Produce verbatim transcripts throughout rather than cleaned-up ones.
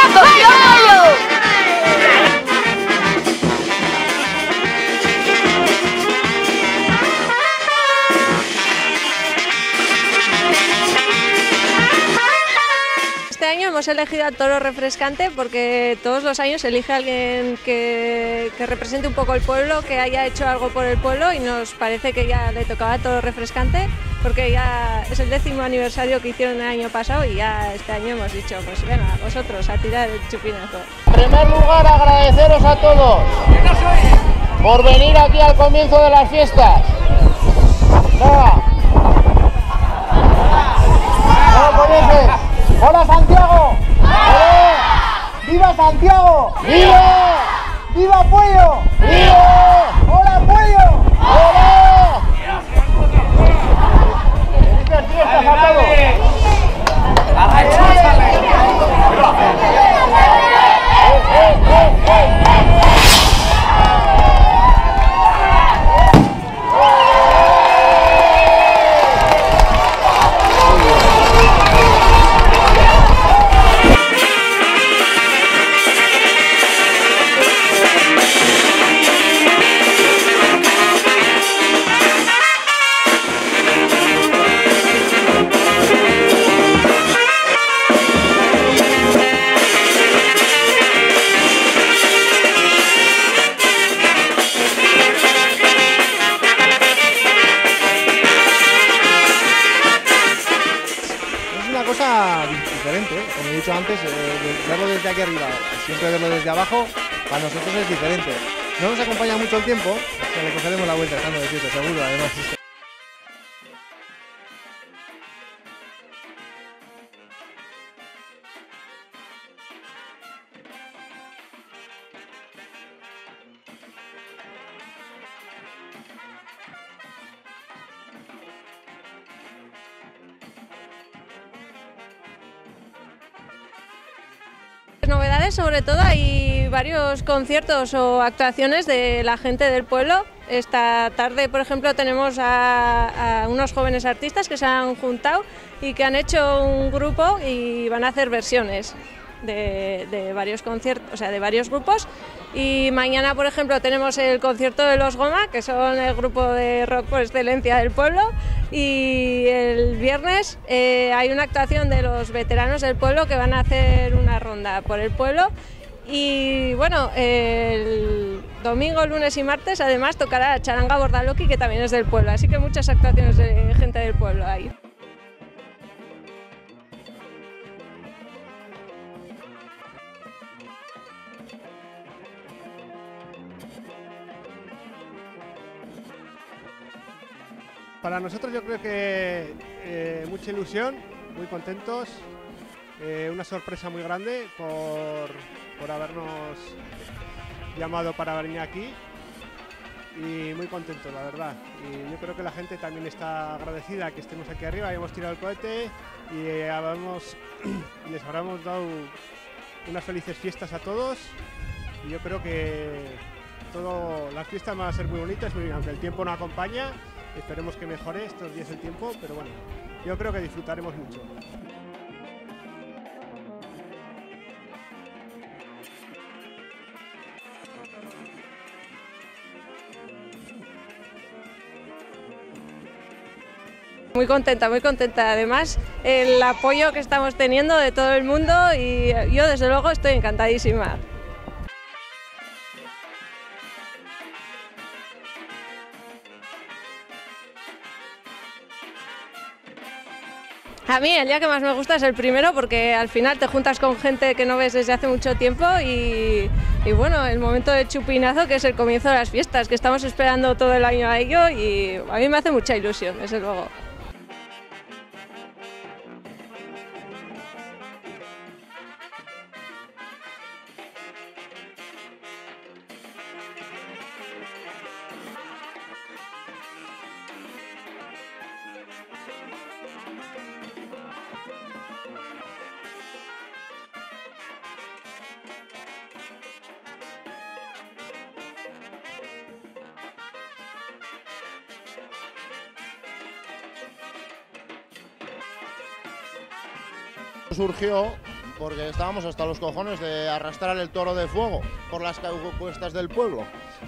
Este año hemos elegido al toro refrescante porque todos los años se elige a alguien que, que represente un poco el pueblo, que haya hecho algo por el pueblo, y nos parece que ya le tocaba toro refrescante porque ya es el décimo aniversario que hicieron el año pasado y ya este año hemos dicho, pues venga, vosotros a tirar el chupinazo. En primer lugar, agradeceros a todos por venir aquí al comienzo de las fiestas. Venga. ¿No lo conoces? ¡Hola, Santiago! ¡Hola! ¡Viva Santiago! ¡Viva! ¡Viva Puello! ¡Viva! ¡Hola, Puello! ¡Hola! ¡Felices fiestas a todos! Cosa diferente, ¿eh? Como he dicho antes, eh, verlo desde aquí arriba, siempre verlo desde abajo, para nosotros es diferente. No nos acompaña mucho el tiempo, o sea, le cogeremos la vuelta estando de fiesta, seguro, además. Novedades, sobre todo hay varios conciertos o actuaciones de la gente del pueblo. Esta tarde, por ejemplo, tenemos a, a unos jóvenes artistas que se han juntado y que han hecho un grupo y van a hacer versiones de, de varios conciertos, o sea, de varios grupos. Y mañana, por ejemplo, tenemos el concierto de Los Goma, que son el grupo de rock por excelencia del pueblo. Y el viernes eh, hay una actuación de los veteranos del pueblo que van a hacer una ronda por el pueblo. Y bueno, el domingo, lunes y martes además tocará Charanga Bordaloqui, que también es del pueblo, así que muchas actuaciones de gente del pueblo ahí. Para nosotros yo creo que eh, mucha ilusión, muy contentos, eh, una sorpresa muy grande por, por habernos llamado para venir aquí y muy contentos, la verdad. Y yo creo que la gente también está agradecida que estemos aquí arriba, hayamos tirado el cohete y eh, habamos, les habremos dado unas felices fiestas a todos. Y yo creo que todo, las fiestas van a ser muy bonitas, muy, aunque el tiempo no acompaña. Esperemos que mejore estos días el tiempo, pero bueno, yo creo que disfrutaremos mucho. Muy contenta, muy contenta. Además, el apoyo que estamos teniendo de todo el mundo y yo desde luego estoy encantadísima. A mí el día que más me gusta es el primero porque al final te juntas con gente que no ves desde hace mucho tiempo y, y bueno, el momento del chupinazo, que es el comienzo de las fiestas, que estamos esperando todo el año a ello, y a mí me hace mucha ilusión, desde luego. Surgió porque estábamos hasta los cojones de arrastrar el toro de fuego por las cuestas del pueblo.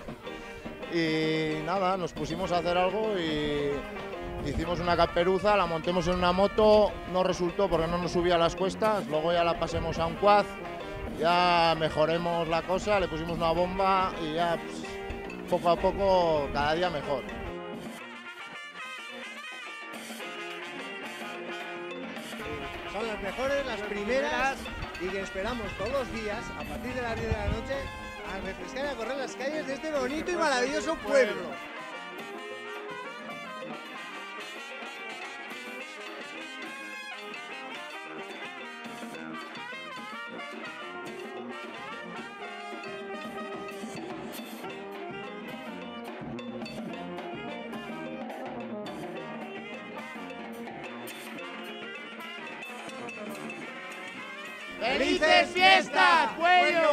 Y nada, nos pusimos a hacer algo y hicimos una caperuza, la montemos en una moto, no resultó porque no nos subía a las cuestas, luego ya la pasemos a un quad, ya mejoremos la cosa, le pusimos una bomba y ya pues, poco a poco, cada día mejor. Son las mejores, las primeras, y que esperamos todos los días, a partir de las diez de la noche, a refrescar y a correr las calles de este bonito y maravilloso pueblo. ¡Felices fiestas, Puello!